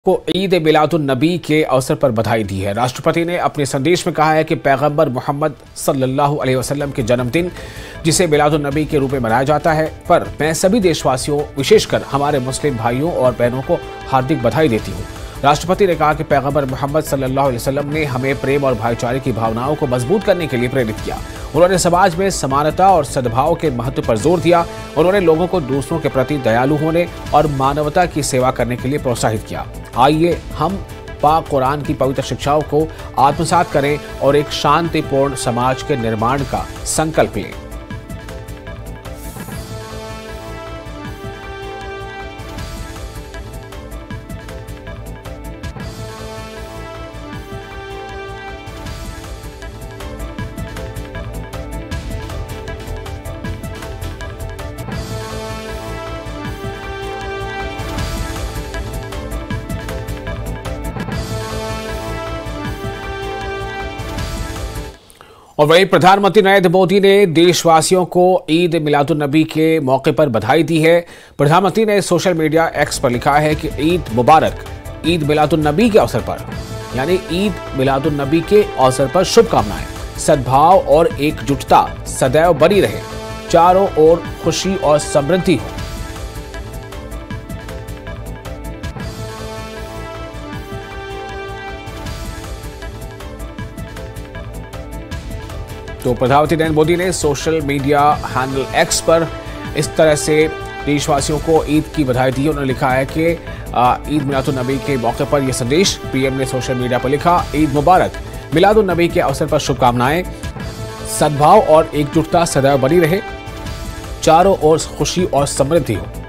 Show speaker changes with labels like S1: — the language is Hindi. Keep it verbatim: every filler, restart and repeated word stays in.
S1: को ईद मिलादुन नबी के अवसर पर बधाई दी है। राष्ट्रपति ने अपने संदेश में कहा है कि पैगंबर मोहम्मद सल्लल्लाहु अलैहि वसल्लम के जन्मदिन जिसे मिलादुन नबी के रूप में मनाया जाता है पर मैं सभी देशवासियों विशेषकर हमारे मुस्लिम भाइयों और बहनों को हार्दिक बधाई देती हूँ। राष्ट्रपति ने कहा कि पैगंबर मोहम्मद सल्लल्लाहु अलैहि वसल्लम ने हमें प्रेम और भाईचारे की भावनाओं को मजबूत करने के लिए प्रेरित किया। उन्होंने समाज में समानता और सद्भाव के महत्व पर जोर दिया। उन्होंने लोगों को दूसरों के प्रति दयालु होने और मानवता की सेवा करने के लिए प्रोत्साहित किया। आइए हम पाक कुरान की पवित्र शिक्षाओं को आत्मसात करें और एक शांतिपूर्ण समाज के निर्माण का संकल्प लें। और वहीं प्रधानमंत्री नरेंद्र मोदी ने देशवासियों को ईद मिलादुन नबी के मौके पर बधाई दी है। प्रधानमंत्री ने सोशल मीडिया एक्स पर लिखा है कि ईद मुबारक। ईद मिलादुन नबी के अवसर पर यानी ईद मिलादुन नबी के अवसर पर शुभकामनाएं। सद्भाव और एकजुटता सदैव बनी रहे, चारों ओर खुशी और समृद्धि हो। तो प्रधानमंत्री नरेंद्र मोदी ने सोशल मीडिया हैंडल एक्स पर इस तरह से देशवासियों को ईद की बधाई दी। उन्होंने लिखा है कि ईद मिलादुन नबी के मौके पर यह संदेश। पीएम ने सोशल मीडिया पर लिखा, ईद मुबारक। मिलादुन नबी के अवसर पर शुभकामनाएं। सद्भाव और एकजुटता सदैव बनी रहे, चारों ओर खुशी और समृद्धि हो।